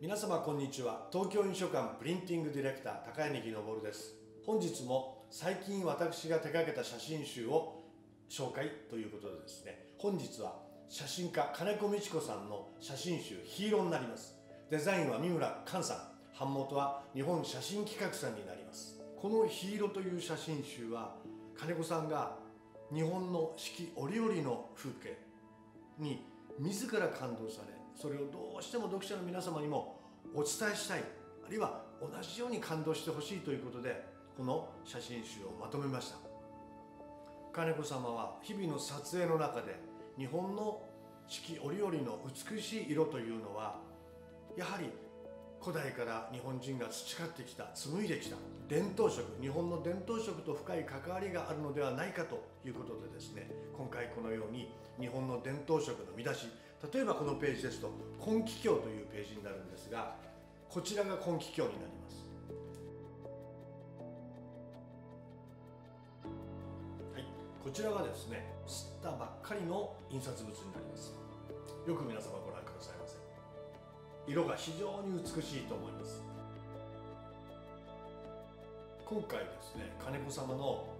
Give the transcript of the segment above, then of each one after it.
皆様こんにちは。東京印書館プリンティングディレクター高柳昇です。本日も最近私が手掛けた写真集を紹介ということでですね、本日は写真家金子道子さんの写真集ヒーローになります。デザインは三村寛さん、版元は日本写真企画さんになります。このヒーローという写真集は金子さんが日本の四季折々の風景に自ら感動され、それをどうしても読者の皆様にもお伝えしたい、あるいは同じように感動してほしいということでこの写真集をまとめました。金子様は日々の撮影の中で日本の四季折々の美しい色というのはやはり古代から日本人が培ってきた、紡いできた伝統色、日本の伝統色と深い関わりがあるのではないかということでですね、今回このように日本の伝統色の見出し、例えばこのページですと金亀経というページになるんですが、こちらが金亀経になります。はい、こちらがですね、刷ったばっかりの印刷物になります。よく皆様ご覧くださいませ。色が非常に美しいと思います。今回ですね、金子様の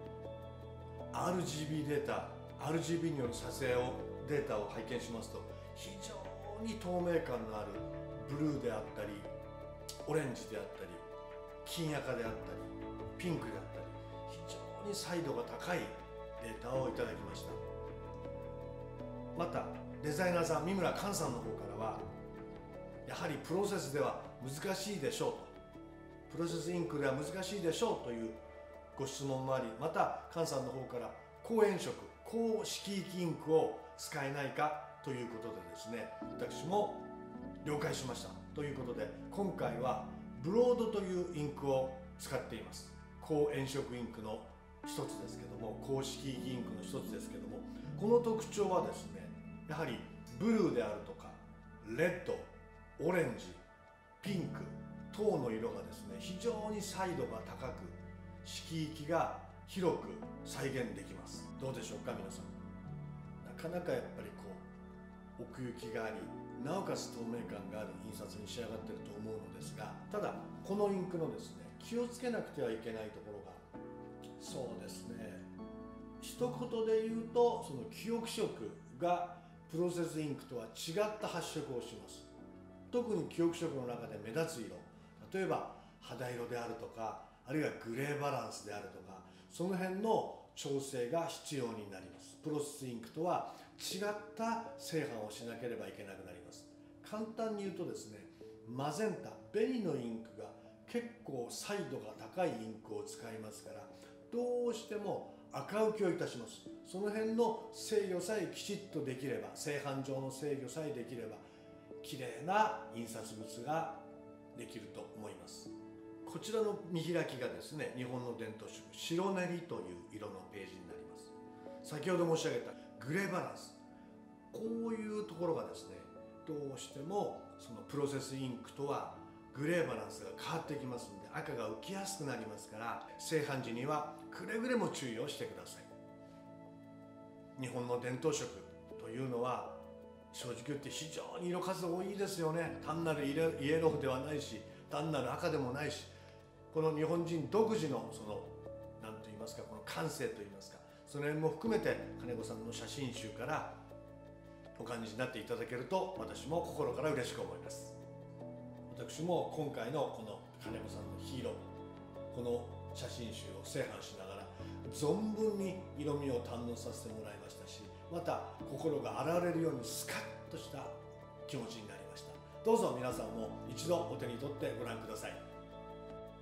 RGB データ、RGB による撮影データを拝見しますと、非常に透明感のあるブルーであったりオレンジであったり金赤であったりピンクであったり、非常に彩度が高いデータをいただきました。またデザイナーさん三村寛さんの方からは、やはりプロセスでは難しいでしょうと、プロセスインクでは難しいでしょうというご質問もあり、また寛さんの方から高炎色高色域インクを使えないかということでですね、私も了解しましたということで、今回はブロードというインクを使っています。高炎色インクの一つですけども、高色域インクの一つですけども、この特徴はですね、やはりブルーであるとかレッド、オレンジ、ピンク等の色がですね、非常に彩度が高く色域が広く再現できます。どうでしょうか皆さん。なかなかやっぱりこう奥行きがあり、なおかつ透明感がある印刷に仕上がっていると思うのですが、ただこのインクのですね、気をつけなくてはいけないところが、そうですね、一言で言うとその記憶色がプロセスインクとは違った発色をします。特に記憶色の中で目立つ色、例えば肌色であるとか、あるいはグレーバランスであるとか、その辺の調整が必要になります。プロセスインクとは違った製版をしなければいけなくなります。簡単に言うとですね、マゼンタ、紅のインクが結構彩度が高いインクを使いますから、どうしても赤浮きをいたします。その辺の制御さえきちっとできれば、製版上の制御さえできれば綺麗な印刷物ができると思います。こちらの見開きがですね、日本の伝統色白練りという色のページになります。先ほど申し上げたグレーバランス、こういうところがですね、どうしてもそのプロセスインクとはグレーバランスが変わってきますので、赤が浮きやすくなりますから、製版時にはくれぐれも注意をしてください。日本の伝統色というのは正直言って非常に色数多いですよね。単なるイエローではないし、単なる赤でもないし、この日本人独自のその何と言いますか、この感性と言いますか、その辺も含めて金子さんの写真集からお感じになっていただけると、私も心から嬉しく思います。私も今回のこの金子さんのヒーロー、この写真集を製版しながら存分に色味を堪能させてもらいましたし、また心が洗われるようにスカッとした気持ちになりました。どうぞ皆さんも一度お手に取ってご覧ください。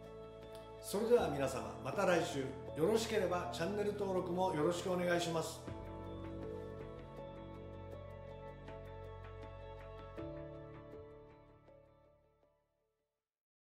それでは皆様、また来週、よろしければチャンネル登録もよろしくお願いします。